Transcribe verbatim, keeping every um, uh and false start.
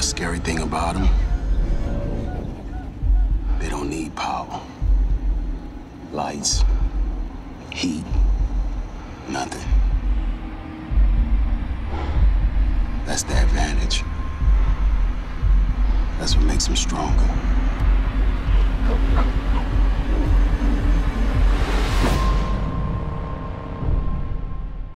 a scary thing about them, they don't need power. Lights, heat, nothing. That's the advantage. That's what makes them stronger.